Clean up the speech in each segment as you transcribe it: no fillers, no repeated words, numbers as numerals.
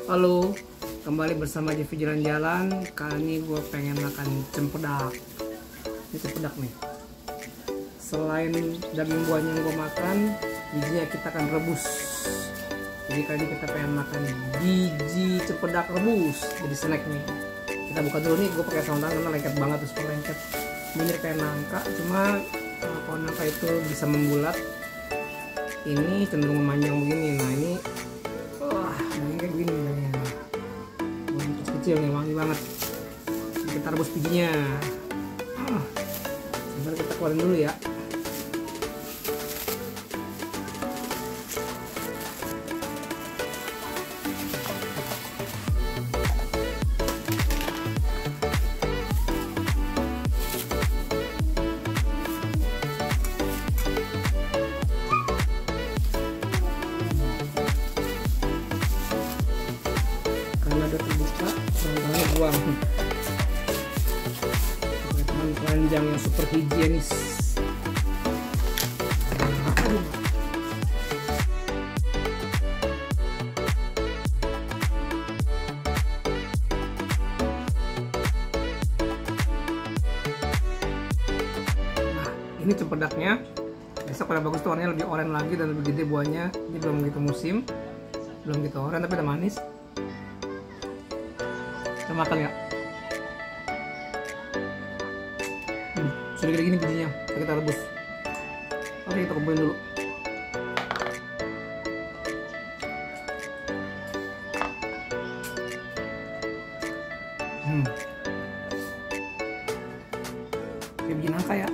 Halo, kembali bersama Jeffy Jalan-Jalan. Kali ini gue pengen makan cempedak. Ini cempedak nih. Selain daging buahnya yang gue makan, bijinya kita akan rebus. Jadi kali ini kita pengen makan biji cempedak rebus. Jadi snack nih. Kita buka dulu nih. Gue pakai sarung tangan karena lengket banget, terus lengket. Ini kayak nangka, cuma kalau nangka itu bisa membulat. Ini cenderung memanjang begini. Nah ini daging kayak begini dagingnya. Kecil nih, wangi banget. Kita rebus bijinya. Sebentar kita keluarin dulu ya. Ada terbuka, tangannya buang. Teman telanjang yang super higienis. Nah, ini cempedaknya. Besok pada bagus tuh, warnanya lebih oranye lagi dan lebih gede buahnya. Ini belum gitu musim, belum gitu oranye tapi udah manis. Kita makan ya. Sudah gini bijinya, kita rebus. Oke, kita kumpulin dulu. Kayak biji nangka ya.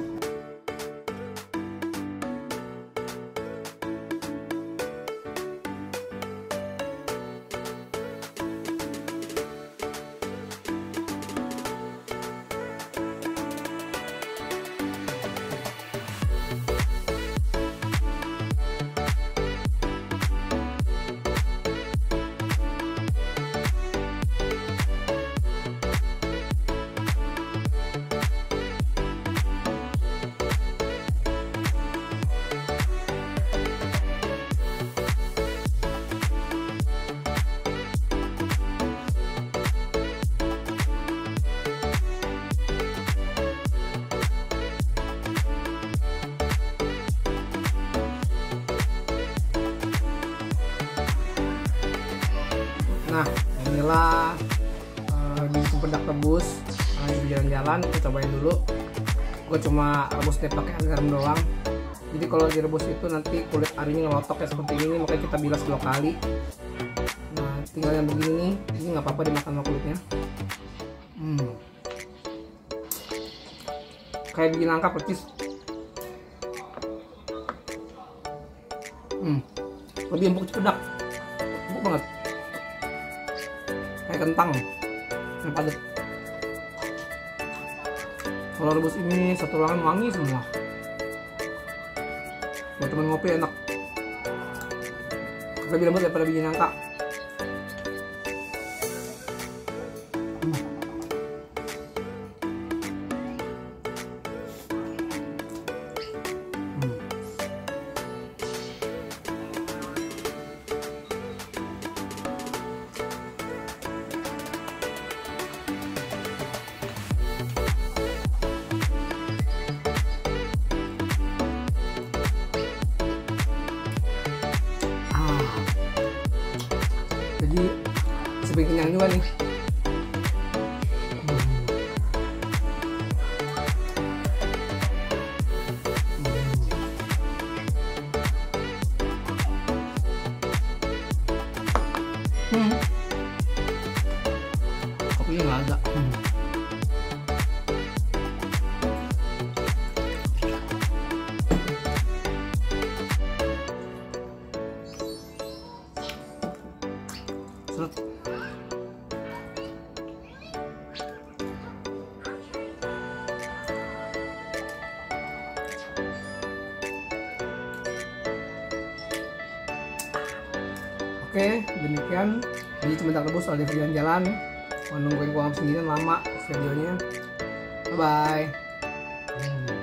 Nah, inilah biji cempedak rebus. Di jalan-jalan kita cobain dulu. Gue cuma rebus deh pakai garam doang. Jadi kalau direbus itu nanti kulit arinya ngelotok ya seperti ini, makanya kita bilas 2 kali. Nah, tinggal yang begini nih, ini nggak apa-apa dimakan sama kulitnya. Kayak biji nangka percis. Lebih empuk cempedak, empuk banget. Kayak kentang yang padat. Kalau rebus ini satu ruangan wangi semua. Buat temen ngopi enak. Lebih lembut daripada biji nangka. Jadi sebagai kenyang juga nih. Kopinya nggak ada. Seret. Oke, demikian jadi cempedak rebus soal di jalan-jalan. Mau nungguin gua sendirian lama videonya. Bye bye.